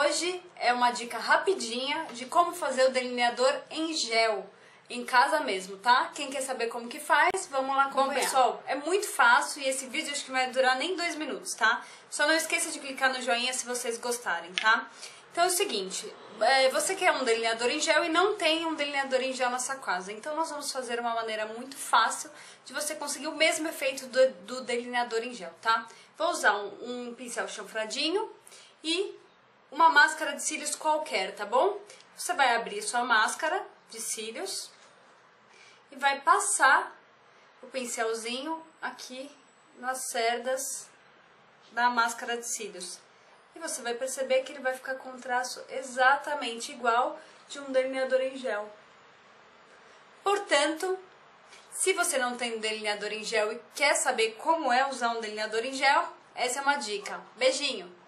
hoje é uma dica rapidinha de como fazer o delineador em gel, em casa mesmo, tá? Quem quer saber como que faz, vamos lá acompanhar. Bom, pessoal, é muito fácil e esse vídeo acho que não vai durar nem 2 minutos, tá? Só não esqueça de clicar no joinha se vocês gostarem, tá? Então é o seguinte, você quer um delineador em gel e não tem um delineador em gel na sua casa, então nós vamos fazer uma maneira muito fácil de você conseguir o mesmo efeito do delineador em gel, tá? Vou usar um pincel chanfradinho e uma máscara de cílios qualquer, tá bom? Você vai abrir sua máscara de cílios e vai passar o pincelzinho aqui nas cerdas da máscara de cílios. E você vai perceber que ele vai ficar com um traço exatamente igual de um delineador em gel. Portanto, se você não tem um delineador em gel e quer saber como é usar um delineador em gel, essa é uma dica. Beijinho!